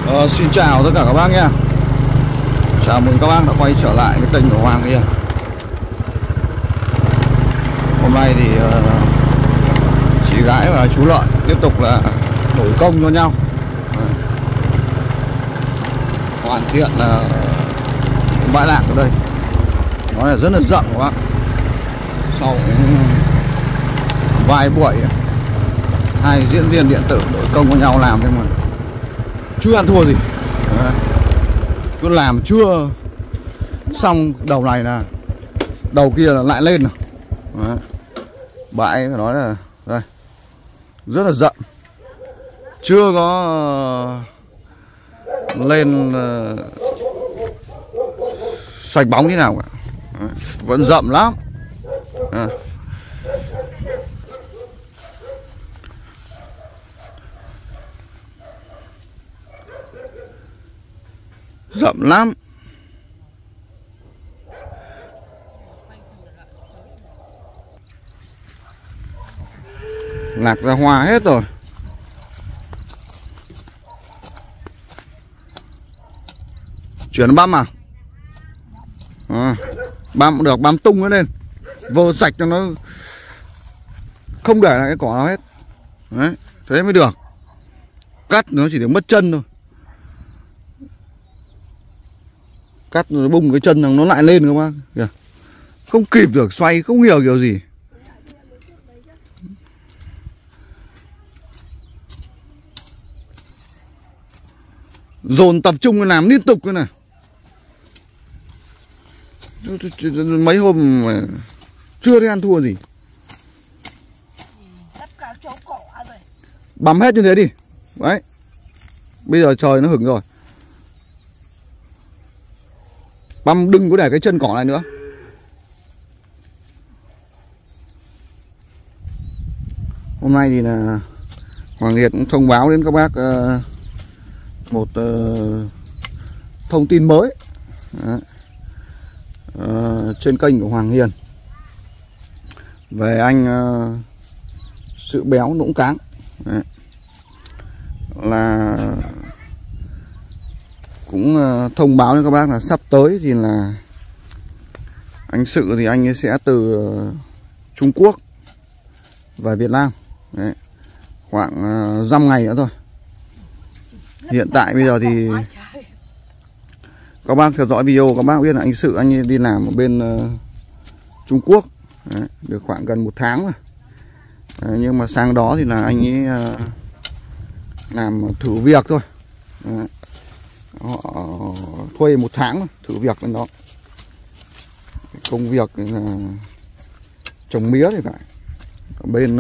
Xin chào tất cả các bác nhé. Chào mừng các bác đã quay trở lại với kênh của Hoàng Hiền. Hôm nay thì chị gái và chú Lợi tiếp tục là đổi công cho nhau, hoàn thiện bãi lạc ở đây. Nói là rất là rộng các bác. Sau vài buổi hai diễn viên điện tử đổi công cho nhau làm, nhưng mà chưa ăn thua gì. Đấy. Cứ làm chưa xong đầu này là đầu kia là lại lên. Đấy. Bãi phải nói là đây rất là rộng, chưa có lên sạch bóng thế nào cả. Đấy. Vẫn rộng lắm. Đấy. Rộng lắm. Lạc ra hoa hết rồi. Chuyển băm à? Băm được, băm tung nó lên, vơ sạch cho nó, không để lại cái cỏ nào hết. Đấy, thế mới được. Cắt nó chỉ được mất chân thôi. Cắt rồi bung cái chân nó lại lên các bác kìa. Không kịp được xoay, không hiểu kiểu gì. Dồn tập trung làm liên tục cái này. Mấy hôm mà chưa thấy ăn thua gì. Băm hết như thế đi. Đấy. Bây giờ trời nó hửng rồi. Băm đừng có để cái chân cỏ này nữa. Hôm nay thì là Hoàng Liệt cũng thông báo đến các bác một thông tin mới. Trên kênh của Hoàng Hiền về anh Sự Béo Nũng Cáng. Đấy. Là cũng thông báo cho các bác là sắp tới thì là anh Sự thì anh ấy sẽ từ Trung Quốc về Việt Nam. Đấy. Khoảng dăm ngày nữa thôi. Hiện tại bây giờ thì các bác theo dõi video các bác biết là anh Sự anh ấy đi làm ở bên Trung Quốc. Đấy, được khoảng gần 1 tháng rồi. Đấy, nhưng mà sang đó thì là anh ấy làm thử việc thôi. Đấy. Họ thuê 1 tháng thử việc bên đó. Công việc là trồng mía thì phải, ở bên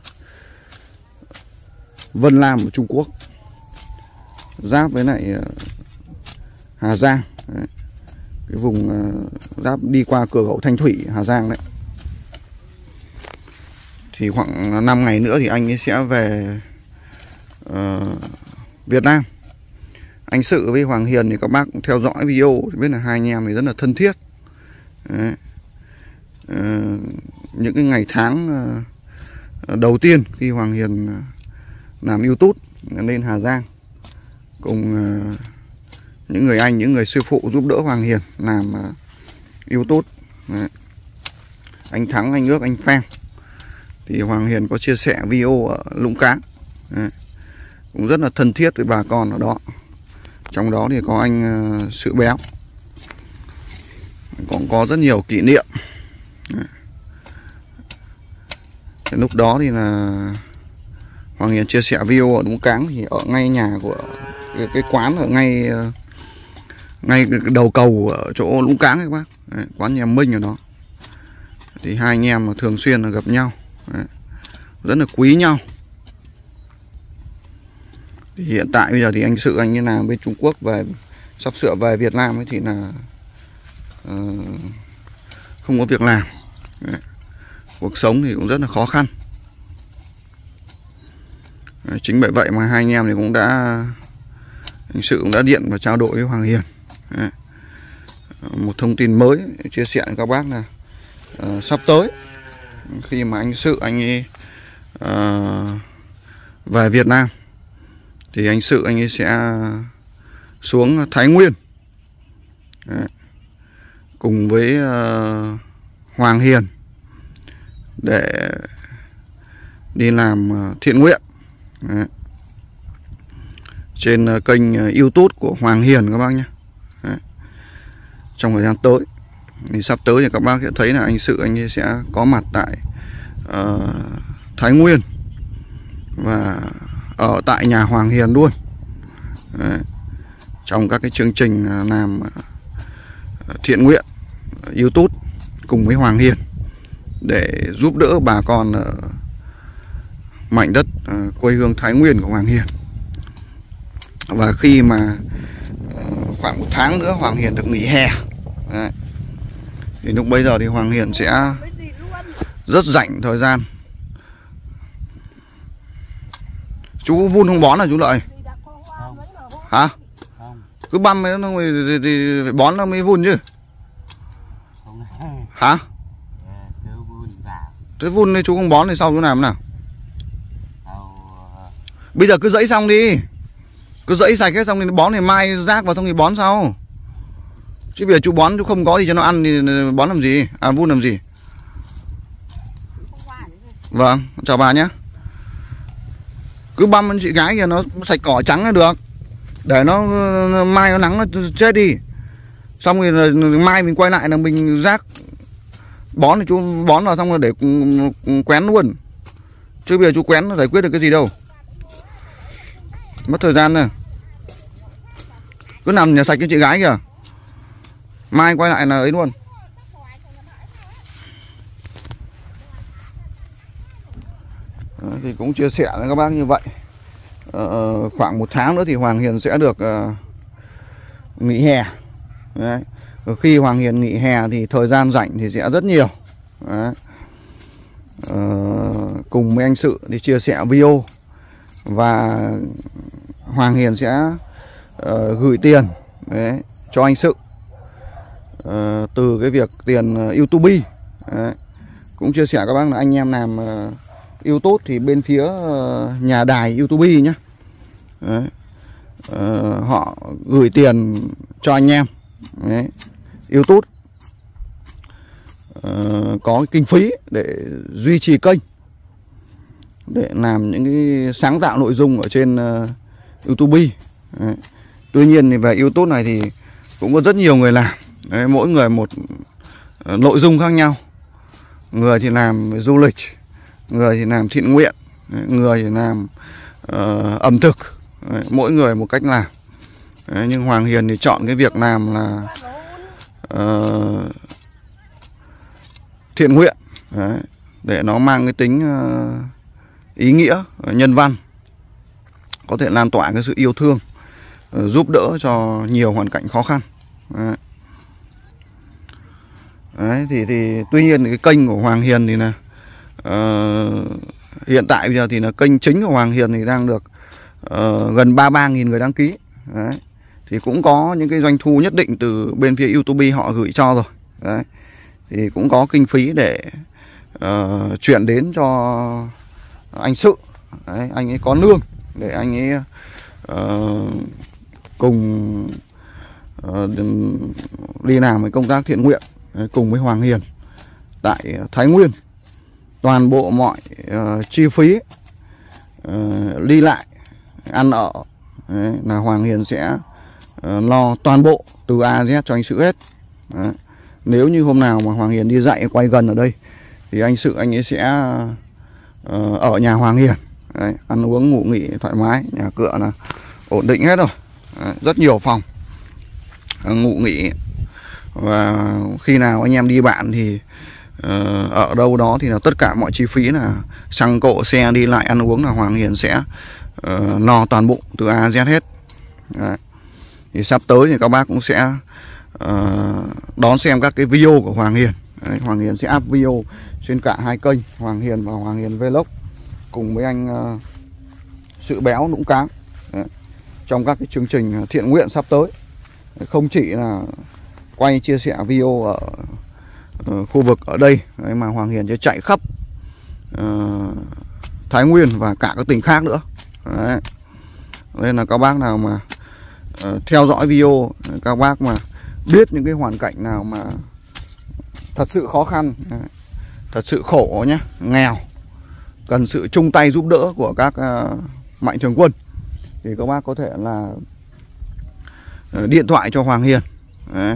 Vân Nam ở Trung Quốc, giáp với lại Hà Giang. Đấy. Cái vùng giáp đi qua cửa khẩu Thanh Thủy Hà Giang đấy. Thì khoảng 5 ngày nữa thì anh ấy sẽ về Việt Nam. Anh Sự với Hoàng Hiền thì các bác cũng theo dõi video thì biết là hai anh em thì rất là thân thiết. Đấy. Những cái ngày tháng đầu tiên khi Hoàng Hiền làm YouTube lên Hà Giang cùng những người anh, những người sư phụ giúp đỡ Hoàng Hiền làm YouTube. Đấy. Anh Thắng, anh Ước, anh Phan thì Hoàng Hiền có chia sẻ video ở Lũng Cáng. Đấy. Cũng rất là thân thiết với bà con ở đó. Trong đó thì có anh Sự Béo, cũng có rất nhiều kỷ niệm. Lúc đó thì là Hoàng Hiền chia sẻ video ở Lũng Cáng thì ở ngay nhà của cái quán ở ngay đầu cầu ở chỗ Lũng Cáng các bác. Đấy, quán nhà Minh ở đó. Thì hai anh em mà thường xuyên là gặp nhau. Đấy, rất là quý nhau. Thì hiện tại bây giờ thì anh Sự anh như làm bên Trung Quốc về, sắp sửa về Việt Nam ấy thì là không có việc làm. Đấy. Cuộc sống thì cũng rất là khó khăn. Đấy, chính bởi vậy mà hai anh em thì cũng đã, anh Sự cũng đã điện và trao đổi với Hoàng Hiền. Đấy. Một thông tin mới chia sẻ với các bác là sắp tới khi mà anh Sự anh ấy về Việt Nam thì anh Sự anh ấy sẽ xuống Thái Nguyên. Đấy. Cùng với Hoàng Hiền để đi làm thiện nguyện. Đấy. Trên kênh YouTube của Hoàng Hiền các bác nhé. Đấy. Trong thời gian tới thì sắp tới thì các bác sẽ thấy là anh Sự anh ấy sẽ có mặt tại Thái Nguyên và ở tại nhà Hoàng Hiền luôn. Đấy. Trong các cái chương trình làm thiện nguyện YouTube cùng với Hoàng Hiền để giúp đỡ bà con ở mảnh đất quê hương Thái Nguyên của Hoàng Hiền. Và khi mà khoảng 1 tháng nữa Hoàng Hiền được nghỉ hè. Đấy. Thì lúc bây giờ thì Hoàng Hiền sẽ rất rảnh thời gian. Chú vun không bón à chú Lợi? Hả? Cứ băm ấy nó thì phải bón nó mới vun chứ. Hả? Thế vun thì chú không bón thì sau chú làm nào? Bây giờ cứ dẫy xong đi. Cứ dẫy sạch hết xong thì bón thì mai rác vào xong thì bón sau. Chứ bây giờ chú bón chú không có gì cho nó ăn thì bón làm gì? À vun làm gì? Vâng, chào bà nhé. Cứ băm chị gái kìa, nó sạch cỏ trắng là được. Để nó mai nó nắng nó chết đi. Xong rồi mai mình quay lại là mình rác. Bón thì chú bón vào xong rồi để quén luôn. Chứ bây giờ chú quén nó giải quyết được cái gì đâu. Mất thời gian này. Cứ nằm nhà sạch cho chị gái kìa. Mai quay lại là ấy luôn. Đấy, thì cũng chia sẻ với các bác như vậy. Khoảng 1 tháng nữa thì Hoàng Hiền sẽ được nghỉ hè. Đấy. Khi Hoàng Hiền nghỉ hè thì thời gian rảnh thì sẽ rất nhiều. Đấy. Cùng với anh Sự đi chia sẻ video. Và Hoàng Hiền sẽ gửi tiền đấy, cho anh Sự từ cái việc tiền YouTube. Đấy. Cũng chia sẻ các bác là anh em làm YouTube thì bên phía nhà đài YouTube nhé. Đấy. Họ gửi tiền cho anh em đấy, YouTube có kinh phí để duy trì kênh, để làm những cái sáng tạo nội dung ở trên YouTube. Đấy. Tuy nhiên thì về YouTube này thì cũng có rất nhiều người làm. Đấy, mỗi người một nội dung khác nhau. Người thì làm du lịch, người thì làm thiện nguyện, người thì làm ẩm thực. Đấy, mỗi người một cách làm. Đấy, nhưng Hoàng Hiền thì chọn cái việc làm là thiện nguyện. Đấy, để nó mang cái tính ý nghĩa, nhân văn, có thể lan tỏa cái sự yêu thương, giúp đỡ cho nhiều hoàn cảnh khó khăn. Đấy. Đấy, thì tuy nhiên cái kênh của Hoàng Hiền thì là hiện tại bây giờ thì là kênh chính của Hoàng Hiền thì đang được gần 33.000 người đăng ký. Đấy. Thì cũng có những cái doanh thu nhất định từ bên phía YouTube họ gửi cho rồi. Đấy. Thì cũng có kinh phí để chuyển đến cho anh Sự. Đấy, anh ấy có lương để anh ấy cùng đi làm với công tác thiện nguyện cùng với Hoàng Hiền tại Thái Nguyên. Toàn bộ mọi chi phí đi lại, ăn ở là Hoàng Hiền sẽ lo toàn bộ từ A đến Z cho anh Sự hết. Đấy. Nếu như hôm nào mà Hoàng Hiền đi dạy quay gần ở đây thì anh Sự anh ấy sẽ ở nhà Hoàng Hiền. Đấy, ăn uống ngủ nghỉ thoải mái, nhà cửa là ổn định hết rồi. Đấy, rất nhiều phòng ngủ nghỉ. Và khi nào anh em đi bạn thì ở đâu đó thì là tất cả mọi chi phí là xăng cộ, xe đi lại, ăn uống là Hoàng Hiền sẽ lo toàn bộ từ A đến Z hết. Đấy. Thì sắp tới thì các bác cũng sẽ đón xem các cái video của Hoàng Hiền. Đấy, Hoàng Hiền sẽ up video trên cả hai kênh, Hoàng Hiền và Hoàng Hiền Vlog, cùng với anh Sự Béo Nũng Cáng. Đấy. Trong các cái chương trình thiện nguyện sắp tới. Không chỉ là quay chia sẻ video ở khu vực ở đây. Đấy, mà Hoàng Hiền sẽ chạy khắp Thái Nguyên và cả các tỉnh khác nữa. Đấy. Nên là các bác nào mà theo dõi video, các bác mà biết những cái hoàn cảnh nào mà thật sự khó khăn, thật sự khổ nhé, nghèo, cần sự chung tay giúp đỡ của các mạnh thường quân, thì các bác có thể là điện thoại cho Hoàng Hiền. Đấy.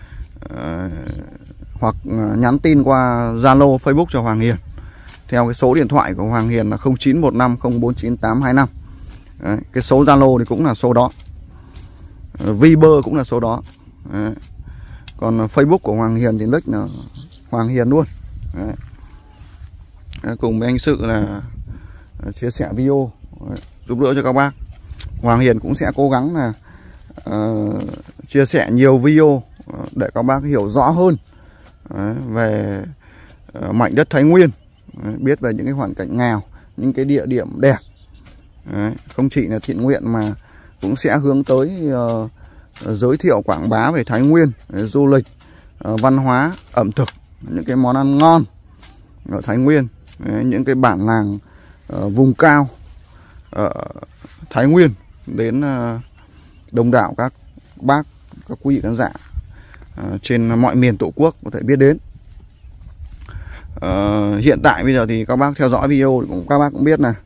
Hoặc nhắn tin qua Zalo, Facebook cho Hoàng Hiền theo cái số điện thoại của Hoàng Hiền là 0915049825. Đấy. Cái số Zalo thì cũng là số đó, Viber cũng là số đó. Đấy. Còn Facebook của Hoàng Hiền thì nick là Hoàng Hiền luôn. Đấy. Cùng với anh Sự là chia sẻ video. Đấy. Giúp đỡ cho các bác. Hoàng Hiền cũng sẽ cố gắng là chia sẻ nhiều video để các bác hiểu rõ hơn về mảnh đất Thái Nguyên, biết về những cái hoàn cảnh nghèo, những cái địa điểm đẹp. Không chỉ là thiện nguyện mà cũng sẽ hướng tới giới thiệu quảng bá về Thái Nguyên, du lịch, văn hóa, ẩm thực, những cái món ăn ngon ở Thái Nguyên, những cái bản làng vùng cao ở Thái Nguyên đến đông đảo các bác, các quý vị khán giả trên mọi miền Tổ quốc có thể biết đến. Hiện tại bây giờ thì các bác theo dõi video thì các bác cũng biết là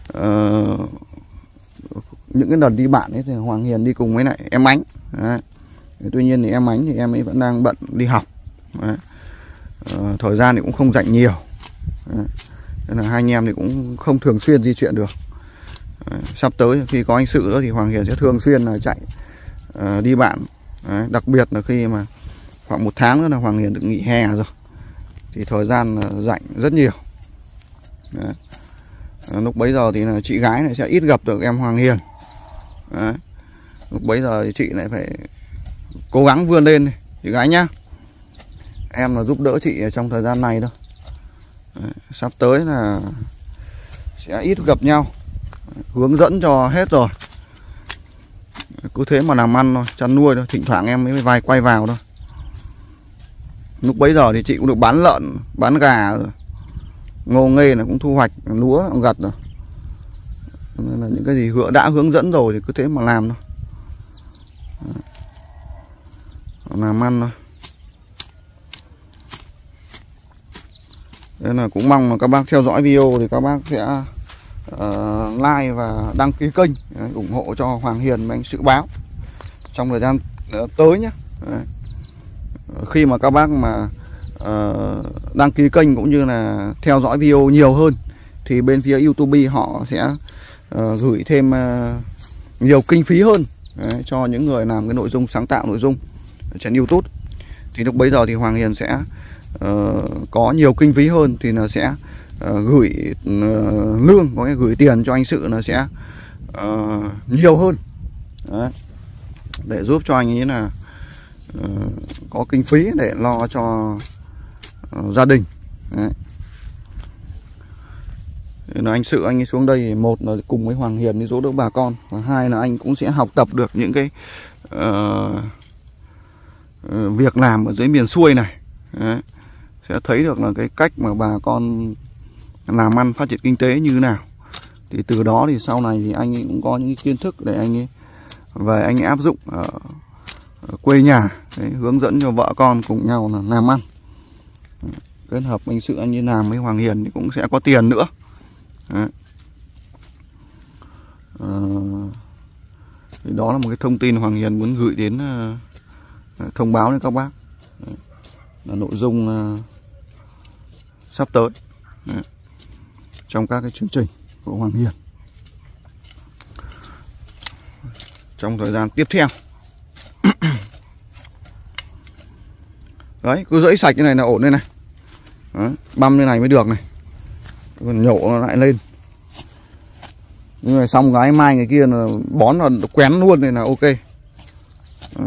những cái lần đi bạn ấy thì Hoàng Hiền đi cùng với lại em Ánh. Đấy. Tuy nhiên thì em Ánh thì em ấy vẫn đang bận đi học. Đấy. Thời gian thì cũng không rảnh nhiều. Đấy. Nên là hai anh em thì cũng không thường xuyên di chuyển được. Đấy. Sắp tới khi có anh Sự nữa thì Hoàng Hiền sẽ thường xuyên là chạy đi bạn. Đấy. Đặc biệt là khi mà khoảng 1 tháng nữa là Hoàng Hiền được nghỉ hè rồi thì thời gian rảnh rất nhiều. Đấy. Lúc bấy giờ thì là chị gái này sẽ ít gặp được em Hoàng Hiền. Đấy. Lúc bấy giờ thì chị lại phải cố gắng vươn lên này, chị gái nhá. Em là giúp đỡ chị trong thời gian này thôi. Đấy. Sắp tới là sẽ ít gặp nhau, hướng dẫn cho hết rồi. Cứ thế mà làm ăn thôi, chăn nuôi thôi, thỉnh thoảng em mới vài quay vào thôi. Lúc bấy giờ thì chị cũng được bán lợn, bán gà rồi. Ngô nghê là cũng thu hoạch lúa cũng gặt rồi. Nên là những cái gì đã hướng dẫn rồi thì cứ thế mà làm thôi. Làm ăn thôi. Nên là cũng mong là các bác theo dõi video thì các bác sẽ like và đăng ký kênh, ủng hộ cho Hoàng Hiền và anh Sự Báo trong thời gian tới nhé. Đấy. Khi mà các bác mà đăng ký kênh cũng như là theo dõi video nhiều hơn thì bên phía YouTube họ sẽ gửi thêm nhiều kinh phí hơn cho những người làm cái nội dung, sáng tạo nội dung trên YouTube. Thì lúc bấy giờ thì Hoàng Hiền sẽ có nhiều kinh phí hơn thì nó sẽ gửi lương, có cái gửi tiền cho anh Sự nó sẽ nhiều hơn. Đấy. Để giúp cho anh ấy là có kinh phí để lo cho gia đình. Đấy. Là anh Sự anh ấy xuống đây, một là cùng với Hoàng Hiền đi giúp đỡ bà con, và hai là anh cũng sẽ học tập được những cái việc làm ở dưới miền xuôi này. Đấy. Sẽ thấy được là cái cách mà bà con làm ăn phát triển kinh tế như thế nào. Thì từ đó thì sau này thì anh ấy cũng có những cái kiến thức để anh ấy về anh ấy áp dụng ở quê nhà. Đấy, hướng dẫn cho vợ con cùng nhau là làm ăn. Kết hợp anh Sự anh ấy làm với Hoàng Hiền thì cũng sẽ có tiền nữa. Đấy. Thì đó là một cái thông tin Hoàng Hiền muốn gửi đến, thông báo đến các bác. Đấy. Là nội dung sắp tới. Đấy. Trong các cái chương trình của Hoàng Hiền trong thời gian tiếp theo. Đấy, cứ rẫy sạch cái này là ổn đây này. Đấy, băm như này mới được này. Còn nhổ nó lại lên. Nhưng mà xong cái mai ngày kia là bón là quén luôn này là ok. Đấy.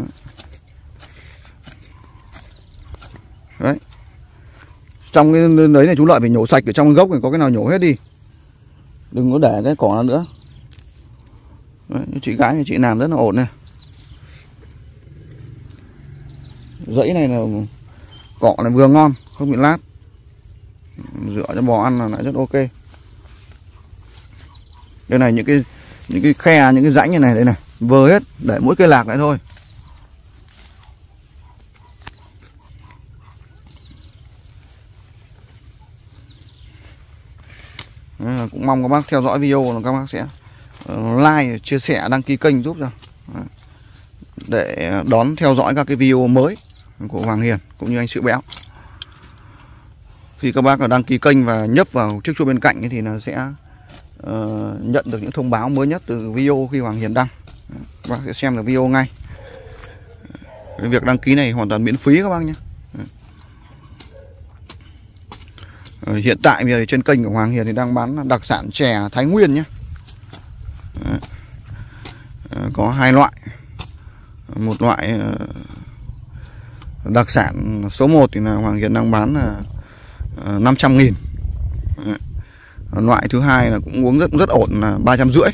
Đấy. Trong cái đấy này chú Lợi phải nhổ sạch, ở trong cái gốc này có cái nào nhổ hết đi. Đừng có để cái cỏ nữa. Đấy, chị gái này chị làm rất là ổn này. Dãy này là cỏ này vừa ngon, không bị lát. Rửa cho bò ăn là lại rất ok. Đây này, những cái khe, những cái rãnh như này đây này. vơ hết, để mỗi cây lạc lại thôi. Cũng mong các bác theo dõi video là các bác sẽ like, chia sẻ, đăng ký kênh giúp cho để đón theo dõi các cái video mới của Hoàng Hiền cũng như anh Sự Béo. Khi các bác đăng ký kênh và nhấp vào chiếc chuông bên cạnh thì là sẽ nhận được những thông báo mới nhất từ video khi Hoàng Hiền đăng. Các bác sẽ xem được video ngay. Cái việc đăng ký này hoàn toàn miễn phí các bác nhé. Hiện tại bây giờ trên kênh của Hoàng Hiền thì đang bán đặc sản chè Thái Nguyên nhé. Có hai loại. Một loại đặc sản số 1 thì là Hoàng Hiền đang bán là 500.000. Loại thứ hai là cũng uống rất ổn là 350.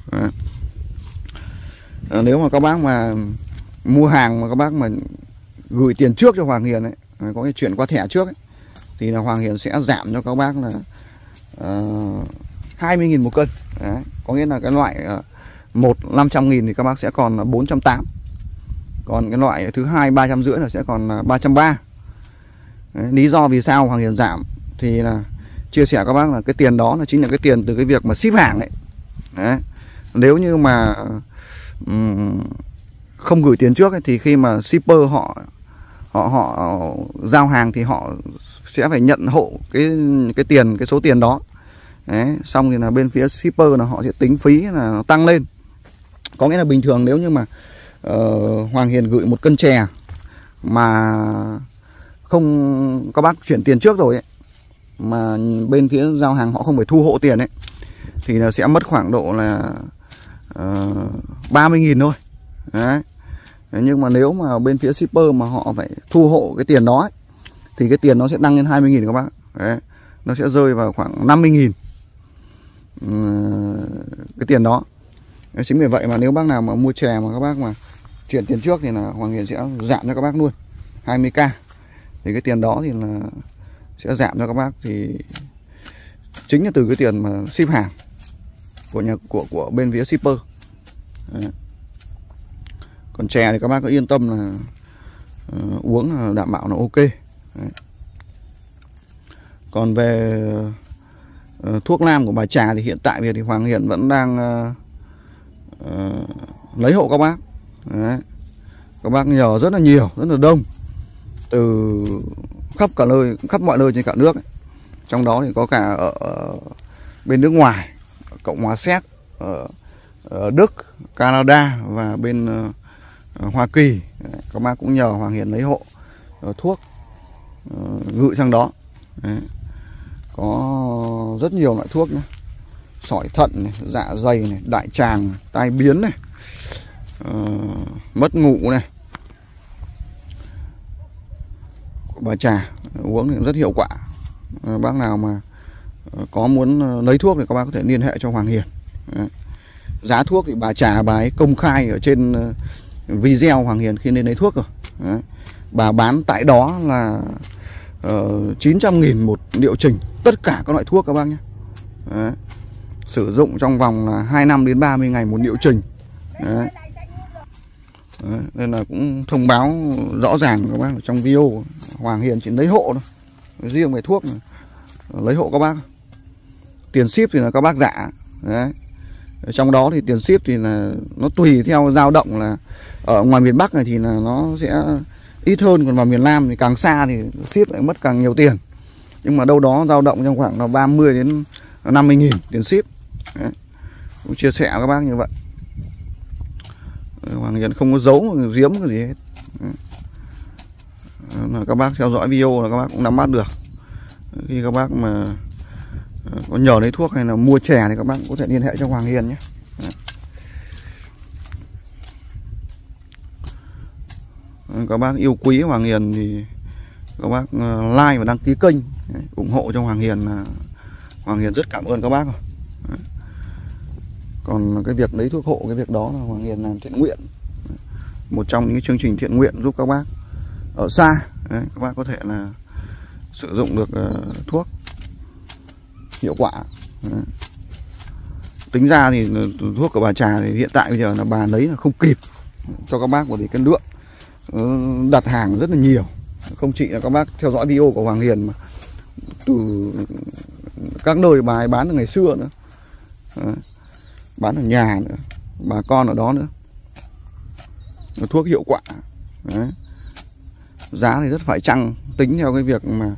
Nếu mà các bác mà mua hàng mà các bác mà gửi tiền trước cho Hoàng Hiền ấy, có cái chuyển qua thẻ trước ấy, thì là Hoàng Hiền sẽ giảm cho các bác là 20.000 một cân. Đấy. Có nghĩa là cái loại 500.000 thì các bác sẽ còn là 480. Còn cái loại thứ hai 350 là sẽ còn là 330. Đấy. Lý do vì sao Hoàng Hiền giảm thì là chia sẻ các bác là cái tiền đó là chính là cái tiền từ cái việc mà ship hàng đấy. Đấy. Nếu như mà không gửi tiền trước ấy, thì khi mà shipper họ giao hàng thì họ sẽ phải nhận hộ cái số tiền đó. Đấy, xong thì là bên phía shipper là họ sẽ tính phí là nó tăng lên. Có nghĩa là bình thường nếu như mà Hoàng Hiền gửi 1 cân chè mà không các bác chuyển tiền trước rồi ấy, mà bên phía giao hàng họ không phải thu hộ tiền ấy, thì là sẽ mất khoảng độ là 30.000 thôi. Đấy. Nhưng mà nếu mà bên phía shipper mà họ phải thu hộ cái tiền đó ấy, thì cái tiền nó sẽ tăng lên 20.000 các bác. Đấy. Nó sẽ rơi vào khoảng 50.000 cái tiền đó. Đấy, chính vì vậy mà nếu bác nào mà mua chè mà các bác mà chuyển tiền trước thì là Hoàng Hiền sẽ giảm cho các bác luôn 20k. Thì cái tiền đó thì là sẽ giảm cho các bác thì chính là từ cái tiền mà ship hàng của bên phía shipper. Đấy. Còn chè thì các bác có yên tâm là uống là đảm bảo là ok. Đấy. Còn về thuốc nam của bà Trà thì hiện tại bây giờ thì Hoàng Hiền vẫn đang lấy hộ các bác. Đấy. Các bác nhờ rất là nhiều, rất là đông, từ khắp mọi nơi trên cả nước ấy. Trong đó thì có cả ở bên nước ngoài, Cộng hòa Séc, ở Đức, Canada và bên Hoa Kỳ. Đấy. Các bác cũng nhờ Hoàng Hiền lấy hộ thuốc gửi sang đó. Đấy. Có rất nhiều loại thuốc nhé. Sỏi thận này, dạ dày này, đại tràng, tai biến này, mất ngủ này. Bà Trà uống thì rất hiệu quả. Bác nào mà có muốn lấy thuốc thì các bác có thể liên hệ cho Hoàng Hiền. Đấy. Giá thuốc thì bà Trà bà ấy công khai ở trên video Hoàng Hiền khi lên lấy thuốc rồi. Đấy. Bà bán tại đó là 900.000 một liệu trình tất cả các loại thuốc các bác nhé. Đấy. Sử dụng trong vòng là 25 đến 30 ngày một liệu trình. Đấy. Đấy. Nên là cũng thông báo rõ ràng các bác trong video Hoàng Hiền chỉ lấy hộ thôi. Riêng về thuốc này, lấy hộ các bác. Tiền ship thì là các bác giả. Đấy. Trong đó thì tiền ship thì là nó tùy theo dao động, là ở ngoài miền Bắc này thì là nó sẽ ít hơn, còn vào miền Nam thì càng xa thì ship lại mất càng nhiều tiền. Nhưng mà đâu đó dao động trong khoảng là 30 đến 50.000 tiền ship. Đấy. Cũng chia sẻ các bác như vậy. Hoàng Hiền không có giấu giếm cái gì hết. Là các bác theo dõi video là các bác cũng nắm bắt được. Khi các bác mà có nhờ lấy thuốc hay là mua chè thì các bác cũng có thể liên hệ cho Hoàng Hiền nhé. Các bác yêu quý Hoàng Hiền thì các bác like và đăng ký kênh ủng hộ cho Hoàng Hiền, là Hoàng Hiền rất cảm ơn các bác rồi. Còn cái việc lấy thuốc hộ, cái việc đó là Hoàng Hiền làm thiện nguyện, một trong những chương trình thiện nguyện giúp các bác ở xa. Đấy, các bác có thể là sử dụng được thuốc hiệu quả. Đấy. tính ra thì thuốc của bà Trà thì hiện tại bây giờ là bà lấy là không kịp cho các bác, bởi vì cái lượng đặt hàng rất là nhiều. Không chỉ là các bác theo dõi video của Hoàng Hiền mà từ các nơi bà ấy bán từ ngày xưa nữa. Đấy. Bán ở nhà nữa, bà con ở đó nữa. Thuốc hiệu quả. Đấy. Giá thì rất phải chăng, tính theo cái việc mà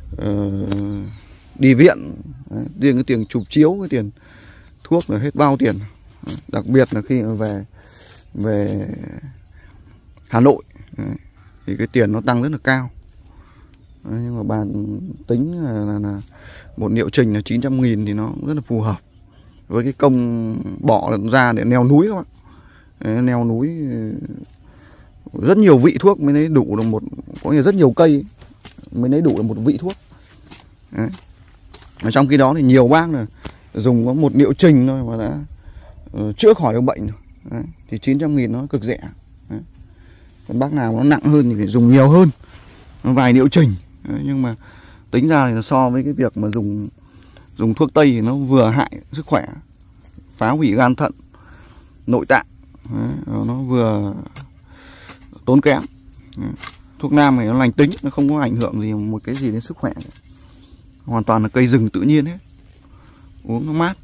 đi viện. Đấy. Riêng cái tiền chụp chiếu, cái tiền thuốc là hết bao tiền. Đấy. Đặc biệt là khi mà về Hà Nội. Đấy. Thì cái tiền nó tăng rất là cao. Đấy. Nhưng mà bà tính là một liệu trình là 900.000 thì nó rất là phù hợp với cái công bỏ ra để leo núi các bạn. Đấy, leo núi rất nhiều vị thuốc mới lấy đủ được một, có nghĩa rất nhiều cây mới lấy đủ được một vị thuốc. Đấy. Ở trong khi đó thì nhiều bác là dùng có một liệu trình thôi mà đã chữa khỏi được bệnh rồi. Đấy. Thì 900.000 nó cực rẻ. Đấy. Còn bác nào nó nặng hơn thì phải dùng nhiều hơn, vài liệu trình. Đấy. Nhưng mà tính ra thì so với cái việc mà dùng thuốc tây thì nó vừa hại sức khỏe, phá hủy gan thận, nội tạng. Đấy. Nó vừa tốn kém. Đấy. Thuốc nam này nó lành tính, nó không có ảnh hưởng gì một cái gì đến sức khỏe. Hoàn toàn là cây rừng tự nhiên hết. Uống nó mát.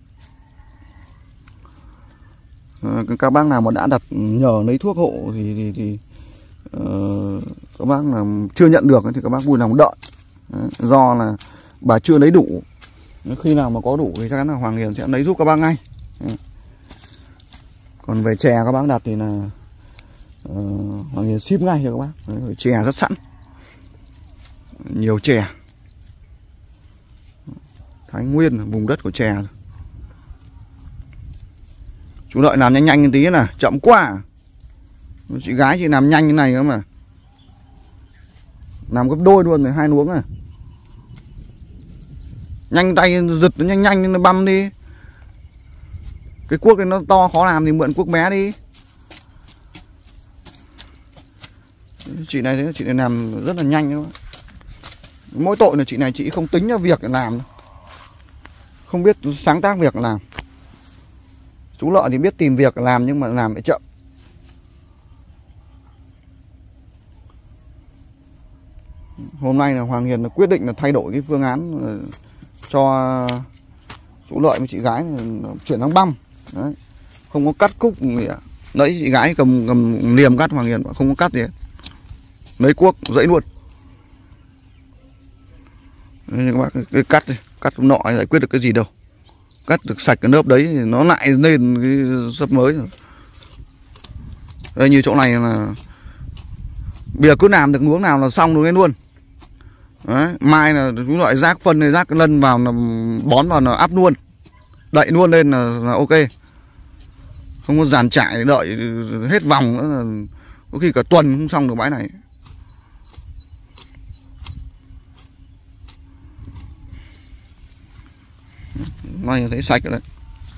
Các bác nào mà đã đặt nhờ lấy thuốc hộ thì các bác là chưa nhận được thì các bác vui lòng đợi. Đấy, do là bà chưa lấy đủ. Khi nào mà có đủ thì chắc chắn là Hoàng Hiền sẽ lấy giúp các bác ngay. Đấy. Còn về chè các bác đặt thì là Hoàng Hiền ship ngay cho các bác. Đấy, chè rất sẵn, nhiều chè. Thái Nguyên vùng đất của chè. Chú đợi làm nhanh nhanh một tí này, chậm quá. Chị gái chị làm nhanh như này nữa mà, làm gấp đôi luôn rồi, 2 luống này. Nhanh tay giật nó nhanh nhanh nó băm đi. Cái cuốc này nó to khó làm thì mượn cuốc bé đi. Chị này làm rất là nhanh đó. Mỗi tội là chị này chị không tính ra việc để làm, không biết sáng tác việc làm. Chú Lợi thì biết tìm việc làm nhưng mà làm lại chậm. Hôm nay là Hoàng Hiền là quyết định là thay đổi cái phương án cho chú Lợi với chị gái chuyển sang băm. Đấy. Không có cắt khúc gì cả. Đấy, chị gái cầm liềm cắt, Hoàng Hiền không có cắt gì hết. Lấy cuốc dãy luôn. Đấy, các bác cái cắt đi, cắt nọ giải quyết được cái gì đâu. Cắt được sạch cái nớp đấy thì nó lại lên cái sấp mới rồi. Đây, như chỗ này là bây giờ cứ làm được luống nào là xong được luôn. Đấy, mai là chú loại rác phân này, rác lân vào là bón vào là áp luôn, đậy luôn lên là ok. Không có dàn trải đợi hết vòng nữa là có khi cả tuần không xong được bãi này. May thấy sạch rồi đấy.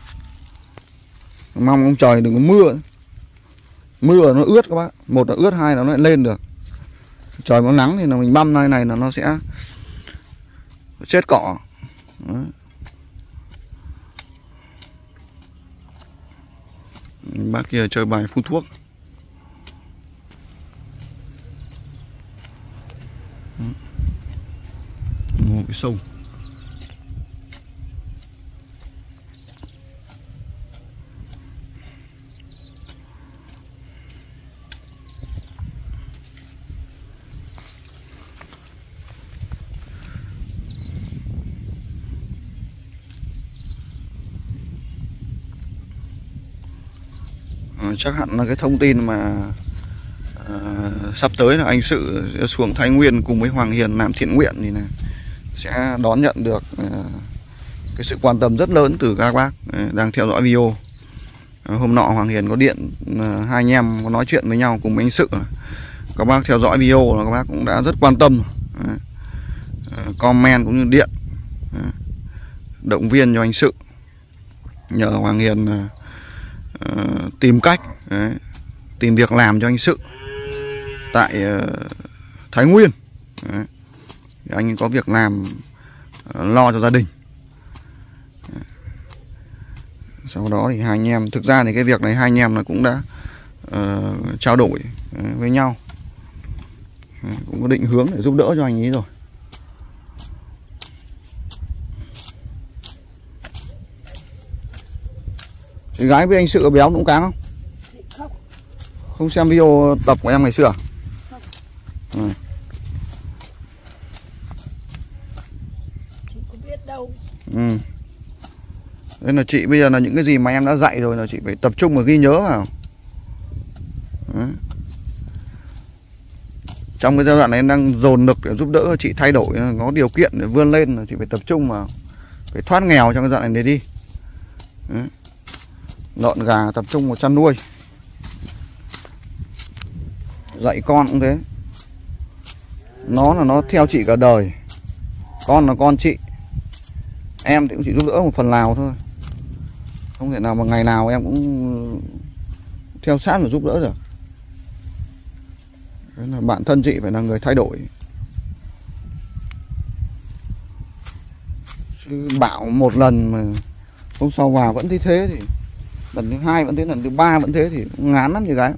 Mong ông trời đừng có mưa. Mưa nó ướt các bác. Một là ướt, hai là nó lại lên được. Trời có nắng thì là mình băm này là nó sẽ chết cỏ. Đấy. Bác kia chơi bài phun thuốc. Một cái sông. Chắc hẳn là cái thông tin mà sắp tới là anh Sự xuống Thái Nguyên cùng với Hoàng Hiền làm thiện nguyện thì là sẽ đón nhận được cái sự quan tâm rất lớn từ các bác đang theo dõi video. Hôm nọ Hoàng Hiền có điện, hai anh em có nói chuyện với nhau cùng với anh Sự. Các bác theo dõi video là các bác cũng đã rất quan tâm, comment cũng như điện động viên cho anh Sự, nhờ Hoàng Hiền tìm cách tìm việc làm cho anh Sự tại Thái Nguyên. Đấy. Anh có việc làm lo cho gia đình. Sau đó thì hai anh em, thực ra thì cái việc này hai anh em là cũng đã trao đổi với nhau, cũng có định hướng để giúp đỡ cho anh ấy rồi. Chị gái với anh Sự có béo cũng cáng không? Không. Không xem video tập của em ngày xưa à? Không. Chị có biết đâu. Nên là chị bây giờ là những cái gì mà em đã dạy rồi là chị phải tập trung và ghi nhớ vào. Đấy. Trong cái giai đoạn này em đang dồn lực để giúp đỡ chị thay đổi, có điều kiện để vươn lên, là chị phải tập trung vào, phải thoát nghèo trong cái giai đoạn này đi. Đấy. Lợn gà tập trung vào chăn nuôi, dạy con cũng thế, nó là nó theo chị cả đời, con là con chị, em thì cũng chỉ giúp đỡ một phần nào thôi, không thể nào mà ngày nào em cũng theo sát và giúp đỡ được. Thế là bản thân chị phải là người thay đổi. Chứ bảo một lần mà hôm sau vào vẫn thấy thế thì lần thứ hai vẫn thế, lần thứ ba vẫn thế thì ngán lắm chị gái.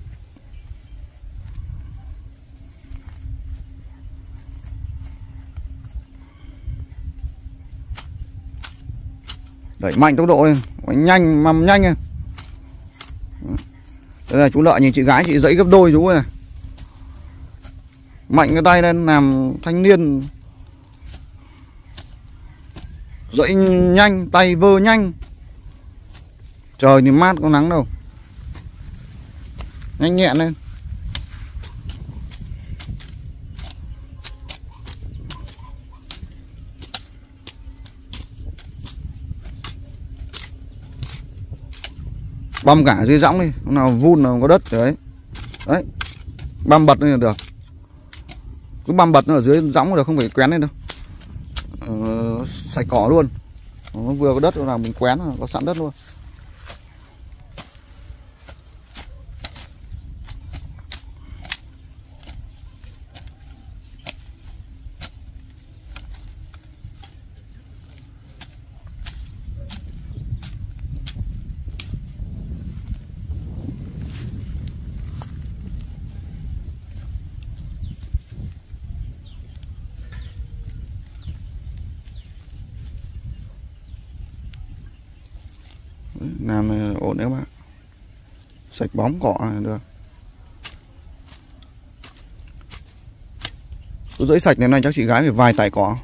Đẩy mạnh tốc độ lên, nhanh, mầm nhanh lên. Đây là chú Lợi, nhìn chị gái chị dẫy gấp đôi chú ơi này. Mạnh cái tay lên làm thanh niên, dẫy nhanh, tay vơ nhanh. Trời thì mát có nắng đâu, nhanh nhẹn lên. Băm cả dưới dõng đi, lúc nào vun nào có đất đấy. Đấy, băm bật lên là được. Cứ băm bật nó ở dưới dõng là được, không phải quén lên đâu. Sạch cỏ luôn. Nó vừa có đất lúc nào mình quén là có sẵn đất luôn. Làm ổn đấy các bạn, sạch bóng cỏ là được. Cứ rẫy sạch này này chắc chị gái phải vài tải cỏ.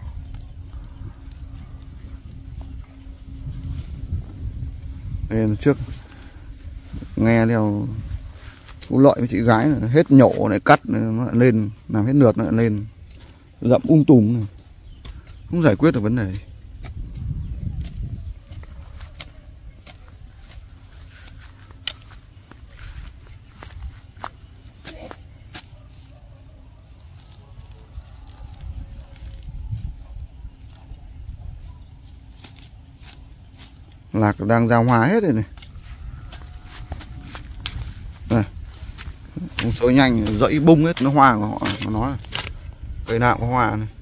Đây trước nghe theo chú Lợi với chị gái là hết nhổ này, cắt này, nó lại lên, làm hết lượt nó lại lên rậm tùm này. Không giải quyết được vấn đề. Lạc đang giao hoa hết rồi này. Này, ông sới nhanh dẫy bung hết nó hoa của họ, mà nói cây nào có hoa này.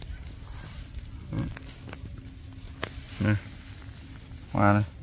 Này, hoa này.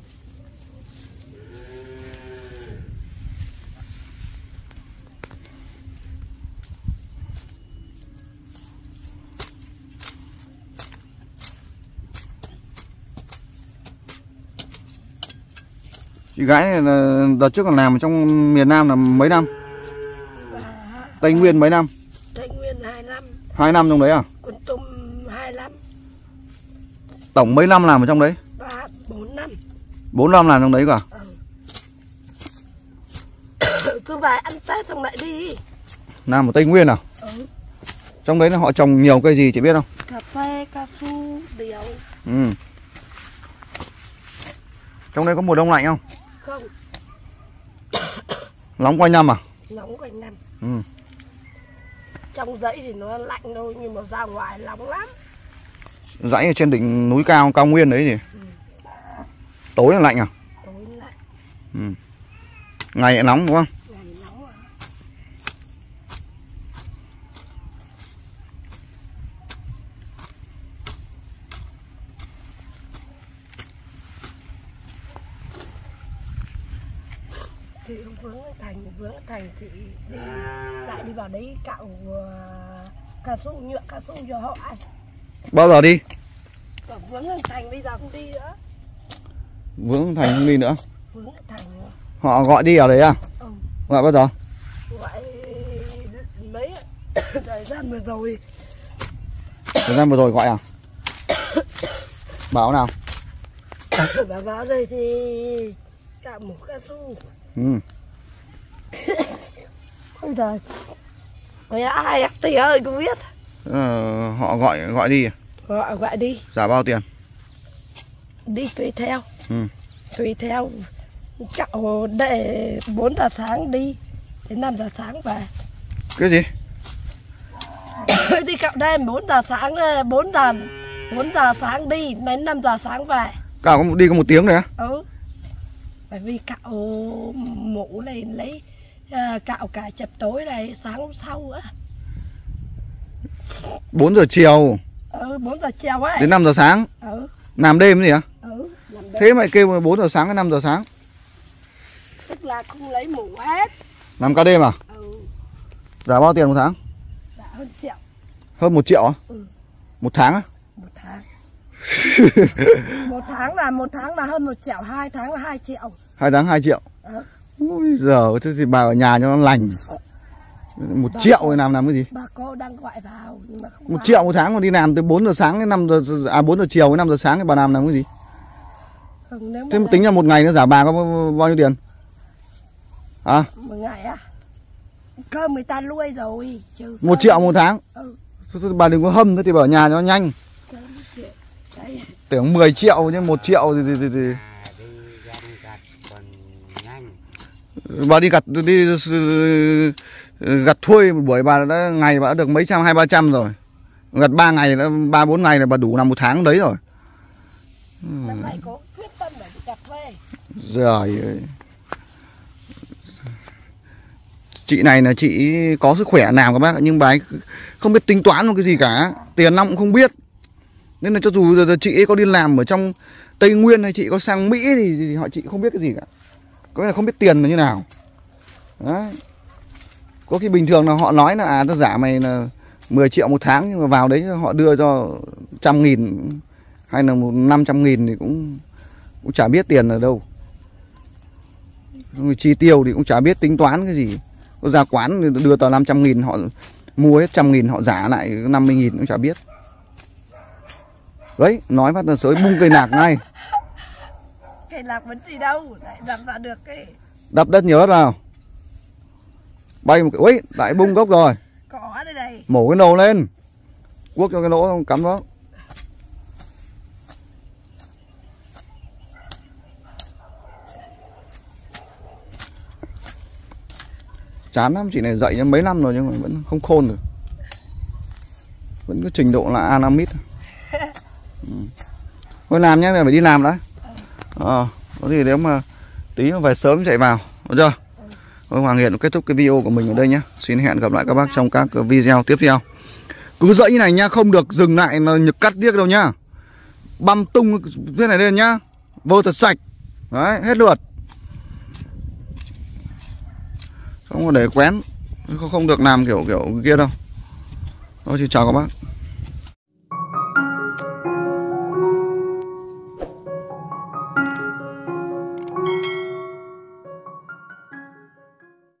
Chị gái này là đợt trước còn làm ở trong miền Nam là mấy năm? Tây Nguyên mấy năm? Tây Nguyên 2 năm. 2 năm trong đấy à? Quân Tum 2 năm. Tổng mấy năm làm ở trong đấy? 4 năm. 4 năm làm trong đấy cả? Cứ về ăn Tết xong lại đi. Làm ở Tây Nguyên à? Trong đấy là họ trồng nhiều cây gì chị biết không? Cà phê, cao su, điều. Trong đây có mùa đông lạnh không? Không. Nóng quanh năm à? Nóng quanh năm. Trong dãy thì nó lạnh thôi, nhưng mà ra ngoài nóng lắm. Dãy ở trên đỉnh núi cao, cao nguyên đấy gì? Tối là lạnh à? Tối lạnh. Ngày lại nóng đúng không? Ngày nóng à. Chị Vướng Thành chị đi, lại đi vào đấy cạo cao su, nhựa cao su cho họ ăn. Bao giờ đi? Còn Vướng Thành bây giờ không đi nữa. Vướng Thành không đi nữa. Vướng Thành nữa. Họ gọi đi ở đấy à? Ừ. Gọi bao giờ? Gọi mấy thời gian vừa rồi. Thời gian vừa rồi gọi à? Bảo nào? Bà vào đây thì cạo mũ cao su. Ừ. Ôi trời, mày ai thì ơi cũng biết. Họ gọi đi à? Gọi đi. Giá bao tiền? Đi tùy theo. Ừ. Tùy theo. Cạo để 4 giờ sáng đi đến 5 giờ sáng về. Cái gì? Đi cạo đêm 4 giờ sáng, 4 giờ sáng đi đến 5 giờ sáng về. Cạo đi có 1 tiếng đấy á? Ừ. Bởi vì cạo mũ này lấy cạo cả chập tối này, sáng hôm sau á. 4 giờ chiều. 4 giờ chiều ấy. Đến 5 giờ sáng. Làm đêm gì hả? Làm đêm. Thế mày kêu 4 giờ sáng đến 5 giờ sáng. Tức là không lấy mũ hết. Làm ca đêm à? Giá bao tiền một tháng? Dạ hơn triệu. Hơn 1 triệu á? 1 tháng á? 1 tháng. một tháng là hơn 1 triệu, 2 tháng là 2 triệu. 2 tháng 2 triệu. Ôi giời, thế thì bà ở nhà cho nó lành. 1 triệu thì làm cái gì? Bà cô đang gọi vào nhưng mà không 1 triệu một tháng mà đi làm từ 4 giờ sáng đến 5 giờ 4 giờ chiều đến 5 giờ sáng thì bà làm cái gì? Thế mà tính ra một ngày nó giả bà có bao nhiêu tiền? À? Một ngày á? Cơm người ta nuôi rồi chứ. 1 triệu một tháng. Bà đừng có hâm thế thì bà ở nhà cho nó nhanh. Tưởng 10 triệu nhưng 1 triệu thì... Bà đi gặt thuê một buổi bà đã ngày bà đã được mấy trăm, 200-300 rồi. Gặt 3 ngày, 3-4 ngày là bà đủ làm 1 tháng đấy rồi. Năm nay có quyết tâm để đi gặt thuê. Giời ơi. Chị này là chị có sức khỏe làm các bác, nhưng bà ấy không biết tính toán một cái gì cả. Tiền nong cũng không biết. Nên là cho dù chị ấy có đi làm ở trong Tây Nguyên hay chị có sang Mỹ thì họ chị không biết cái gì cả. Có nghĩa là không biết tiền là như nào. Đấy. Có khi bình thường là họ nói là tao giả mày là 10 triệu một tháng, nhưng mà vào đấy họ đưa cho 100.000 hay là 500.000 thì cũng chả biết tiền ở đâu. Người chi tiêu thì cũng chả biết tính toán cái gì. Có ra quán đưa tao 500.000 họ mua hết 100.000 họ giả lại 50.000 cũng chả biết. Đấy, nói phát là sới bung cây lạc ngay. Cây lạc vẫn gì đâu, lại đập vào được cái. Đập đất nhớ vào. Bay một cái, ui, lại bung gốc rồi. Có đây này. Mổ cái nồi lên. Cuốc cho cái lỗ cắm vào. Chán lắm, chị này dạy cho mấy năm rồi nhưng mà vẫn không khôn được. Vẫn có trình độ là Anamit. Thôi làm nhé, phải đi làm đã. Có gì nếu mà tí về sớm chạy vào, được chưa? Thôi Hoàng Hiền kết thúc cái video của mình ở đây nhé. Xin hẹn gặp lại các bác trong các video tiếp theo. Cứ dãy như này nhá, không được dừng lại là cắt tiếc đâu nhá. Băm tung thế này lên nhá. Vô thật sạch. Đấy, hết lượt. Không có để quén. Không được làm kiểu kia đâu. Thôi thì chào các bác.